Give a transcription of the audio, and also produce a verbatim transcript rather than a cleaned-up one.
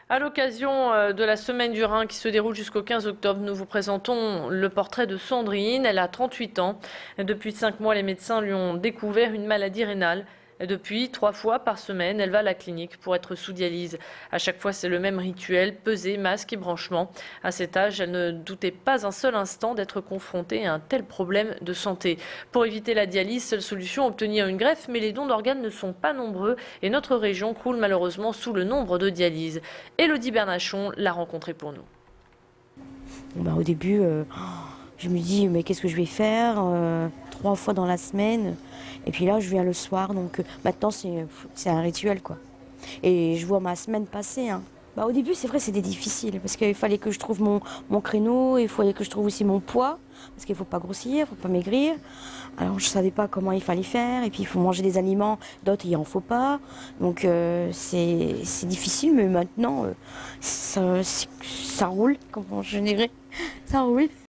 À l'occasion euh, de la Semaine du Rhin qui se déroule jusqu'au quinze octobre, nous vous présentons le portrait de Sandrine. Elle a trente-huit ans. Depuis cinq mois, les médecins lui ont découvert une maladie rénale. Et depuis, trois fois par semaine, elle va à la clinique pour être sous dialyse. À chaque fois, c'est le même rituel, pesée, masque et branchement. À cet âge, elle ne doutait pas un seul instant d'être confrontée à un tel problème de santé. Pour éviter la dialyse, seule solution, obtenir une greffe, mais les dons d'organes ne sont pas nombreux et notre région croule malheureusement sous le nombre de dialyses. Élodie Bernachon l'a rencontrée pour nous. Bah, au début, euh, je me dis, mais qu'est-ce que je vais faire euh, trois fois dans la semaine. Et puis là, je viens le soir. Donc euh, maintenant, c'est c'est un rituel, quoi. Et je vois ma semaine passer. Hein. Bah, au début, c'est vrai, c'était difficile. Parce qu'il fallait que je trouve mon, mon créneau. Il fallait que je trouve aussi mon poids. Parce qu'il ne faut pas grossir, il ne faut pas maigrir. Alors, je ne savais pas comment il fallait faire. Et puis, il faut manger des aliments. D'autres, il n'en faut pas. Donc, euh, c'est c'est difficile. Mais maintenant, euh, ça, ça roule, comment je dirais. Ça roule.